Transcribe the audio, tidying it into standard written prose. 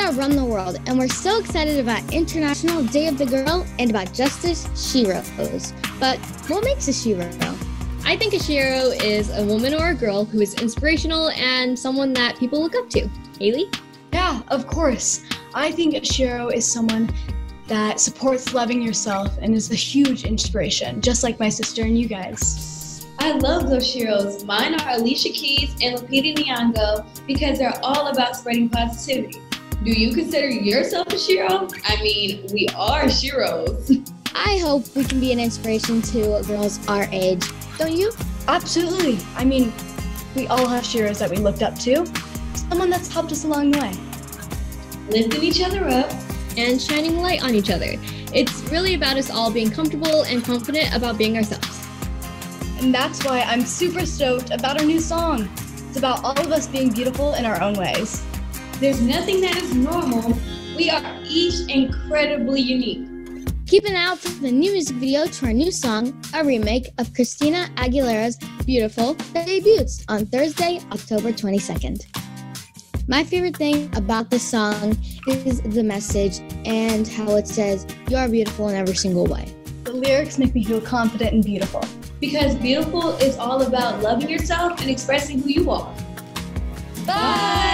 want to run the world, and we're so excited about International Day of the Girl and about Justice Sheroes. But what makes a shero? I think a shero is a woman or a girl who is inspirational and someone that people look up to. Haley? Yeah, of course. I think a shero is someone that supports loving yourself and is a huge inspiration, just like my sister and you guys. I love those sheroes. Mine are Alicia Keys and Lupita Nyong'o because they're all about spreading positivity. Do you consider yourself a shero? I mean, we are sheroes. I hope we can be an inspiration to girls our age. Don't you? Absolutely. I mean, we all have sheroes that we looked up to. Someone that's helped us along the way. Lifting each other up. And shining light on each other. It's really about us all being comfortable and confident about being ourselves. And that's why I'm super stoked about our new song. It's about all of us being beautiful in our own ways. There's nothing that is normal. We are each incredibly unique. Keep an eye out for the new music video to our new song, a remake of Christina Aguilera's Beautiful, that debuts on Thursday, October 22nd. My favorite thing about this song is the message and how it says, you are beautiful in every single way. The lyrics make me feel confident and beautiful. Because beautiful is all about loving yourself and expressing who you are. Bye!